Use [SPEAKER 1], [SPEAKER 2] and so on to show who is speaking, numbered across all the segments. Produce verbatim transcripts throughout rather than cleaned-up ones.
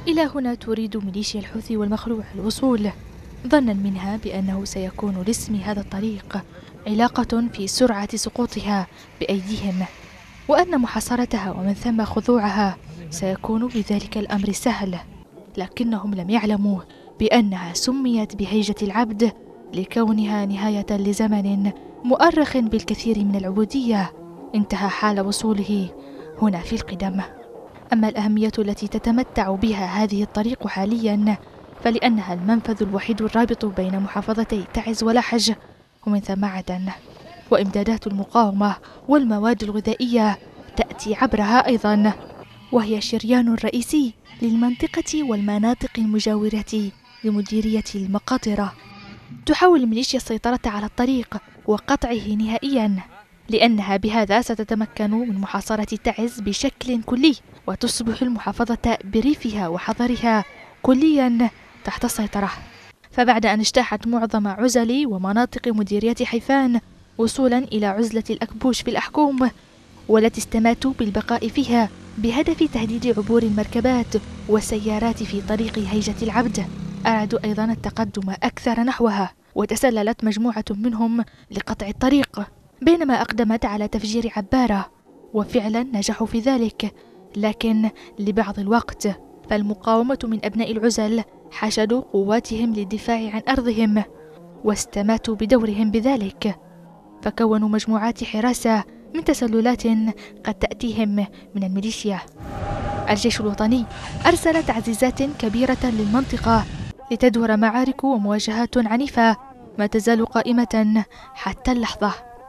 [SPEAKER 1] إلى هنا تريد ميليشيا الحوثي والمخلوع الوصول، ظنا منها بأنه سيكون لاسم هذا الطريق علاقة في سرعة سقوطها بأيديهم، وأن محاصرتها ومن ثم خضوعها سيكون بذلك الأمر سهل. لكنهم لم يعلموا بأنها سميت بهيجة العبد لكونها نهاية لزمن مؤرخ بالكثير من العبودية انتهى حال وصوله هنا في القدم. أما الأهمية التي تتمتع بها هذه الطريق حاليا فلأنها المنفذ الوحيد الرابط بين محافظتي تعز ولحج، ومن ثم عدن، وإمدادات المقاومة والمواد الغذائية تأتي عبرها أيضا، وهي شريان رئيسي للمنطقة والمناطق المجاورة لمديرية المقاطرة. تحاول الميليشيا السيطرة على الطريق وقطعه نهائيا، لأنها بهذا ستتمكن من محاصرة تعز بشكل كلي، وتصبح المحافظة بريفها وحضرها كليا تحت السيطرة. فبعد أن اجتاحت معظم عزل ومناطق مديرية حيفان وصولا إلى عزلة الأكبوش في الأحكوم، والتي استماتوا بالبقاء فيها بهدف تهديد عبور المركبات والسيارات في طريق هيجة العبد، أرادوا أيضا التقدم أكثر نحوها، وتسللت مجموعة منهم لقطع الطريق، بينما أقدمت على تفجير عبارة، وفعلا نجحوا في ذلك، لكن لبعض الوقت. فالمقاومة من أبناء العزل حشدوا قواتهم للدفاع عن أرضهم واستماتوا بدورهم بذلك، فكونوا مجموعات حراسة من تسللات قد تأتيهم من الميليشيا. الجيش الوطني أرسل تعزيزات كبيرة للمنطقة لتدور معارك ومواجهات عنيفة ما تزال قائمة حتى اللحظة.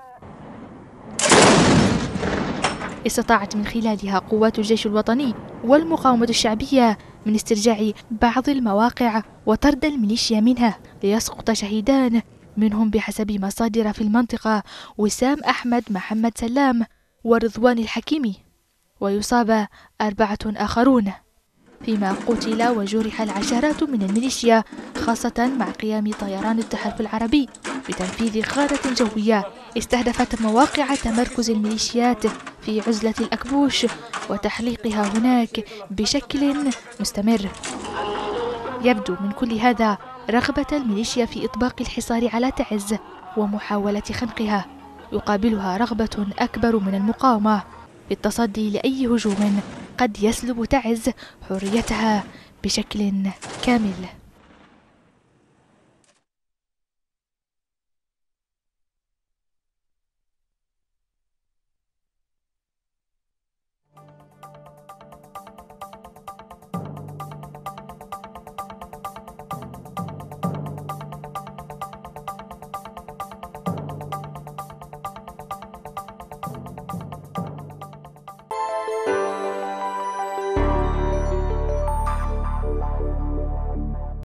[SPEAKER 1] استطاعت من خلالها قوات الجيش الوطني والمقاومة الشعبية من استرجاع بعض المواقع وطرد الميليشيا منها، ليسقط شهيدان منهم بحسب مصادر في المنطقة وسام أحمد محمد سلام ورضوان الحكيمي، ويصاب أربعة آخرون، فيما قتل وجرح العشرات من الميليشيا، خاصة مع قيام طيران التحالف العربي بتنفيذ غارة جوية استهدفت مواقع تمركز الميليشيات في عزلة الأكبوش وتحليقها هناك بشكل مستمر. يبدو من كل هذا رغبة الميليشيا في إطباق الحصار على تعز ومحاولة خنقها، يقابلها رغبة أكبر من المقاومة في التصدي لأي هجوم قد يسلب تعز حريتها بشكل كامل.